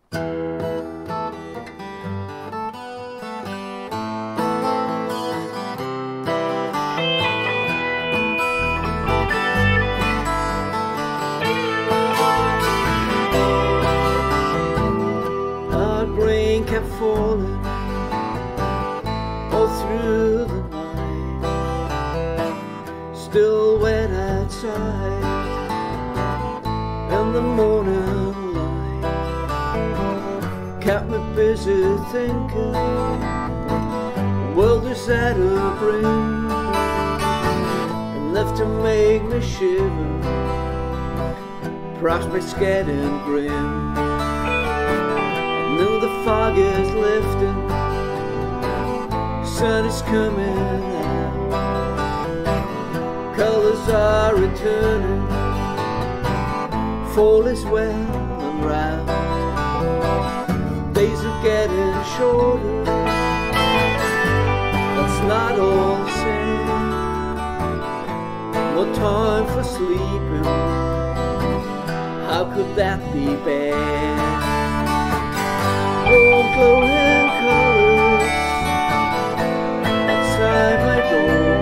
Rain kept falling all through the night, still wet outside and the morning light kept me busy thinking the world is at a brim, enough to make me shiver, prospects getting grim. Know the fog is lifting, sun is coming out, colors are returning, fall is well and round, days are getting shorter, that's not all the same, no time for sleeping, how could that be bad? Warm glowing colors outside my door,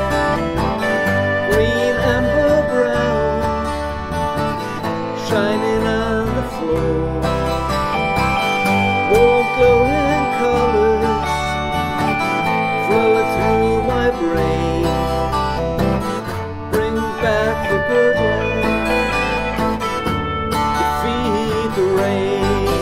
green, amber, brown, shining on the floor. Warm glowing colors flowing through my brain, bring back the good life, defeat the rain.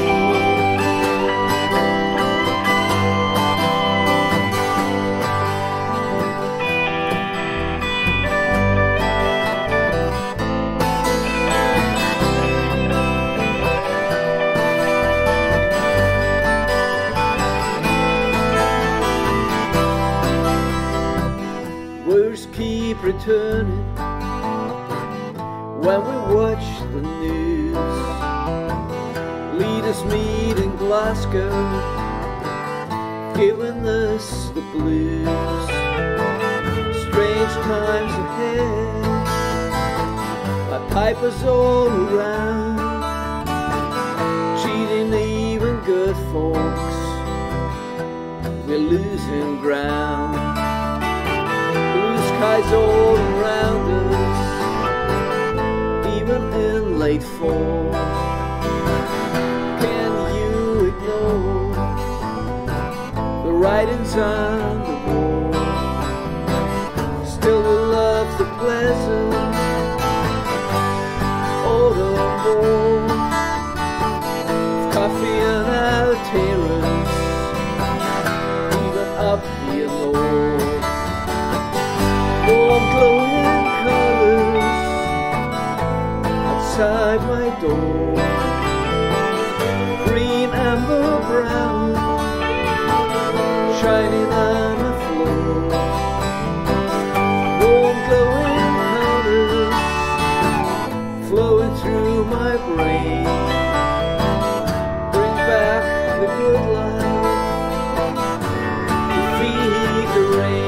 Keep returning when we watch the news. Leaders meet in Glasgow, giving us the blues. Strange times ahead, my pipers all around, cheating even good folks, we're losing ground. Skies all around us, even in late fall. Can you ignore the writings on the wall? Still we love the pleasant autumn warm, coffee on our terrace, even up here north. Warm glowing colors outside my door, green, amber, brown, shining on the floor. Warm glowing colors flowing through my brain, bring back the good life, defeat the rain.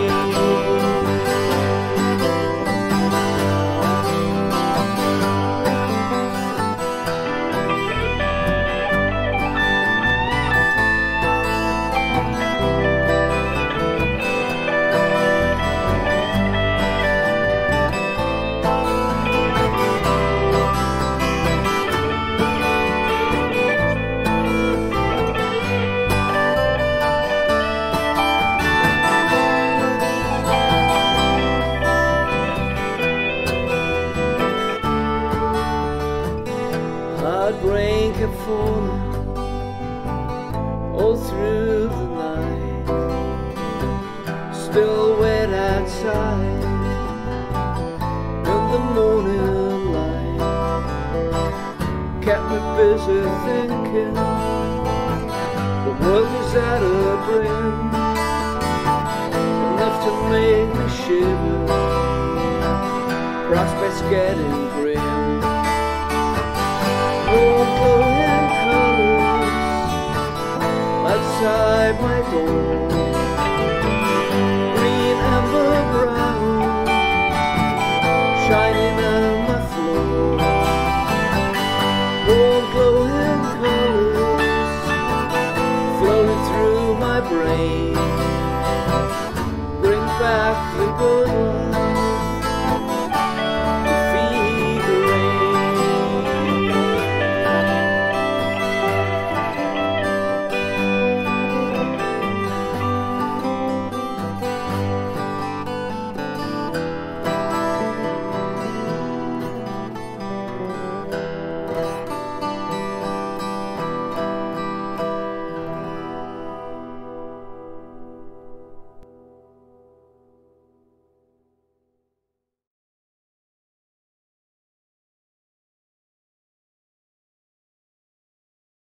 Rain kept falling all through the night, still wet outside in the morning light, kept me busy thinking the world is at a brim, enough to make me shiver, prospects getting grim. Warm glowing colors outside my door, green, amber, brown, shining on my floor. Warm glowing colors the good